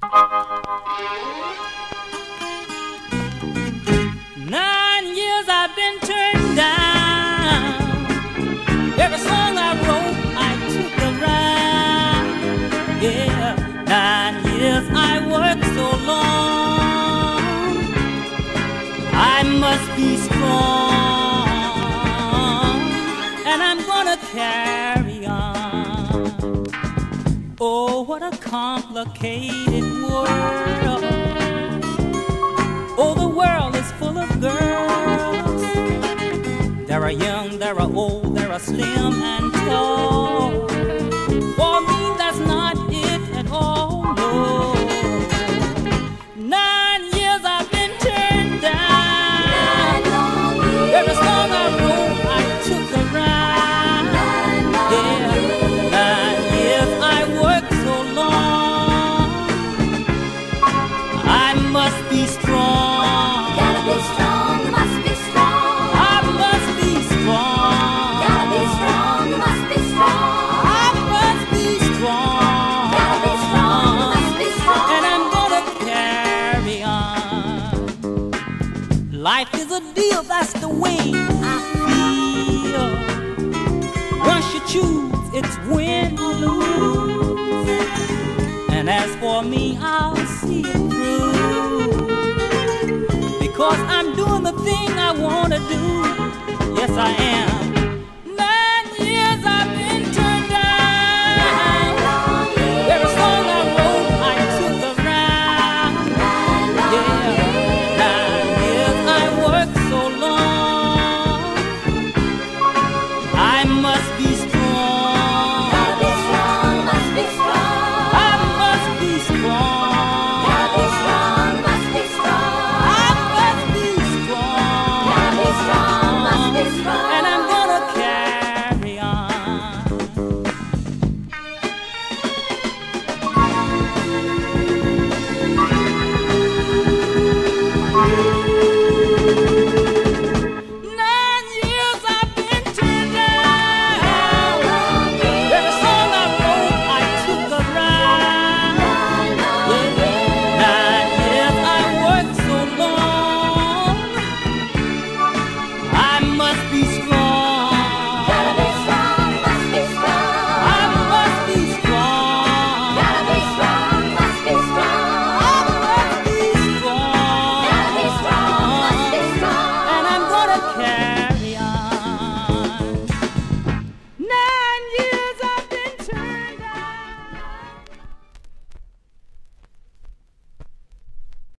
9 years I've been turned down. Every song I wrote, I took a ride. Yeah, 9 years I worked so long. I must be strong, and I'm gonna carry on. Oh, what a complicated world. Oh, the world is full of girls. There are young, there are old, there are slim and tall. For me, that's not it at all, no. 9 years I've been turned down. Every song I wrote, I took a ride. Yeah, 9 years I worked so long. I must be strong. Life is a deal, that's the way I feel. Once you choose, it's win or lose. And as for me, I'll see it through. Because I'm doing the thing I want to do. Yes, I am.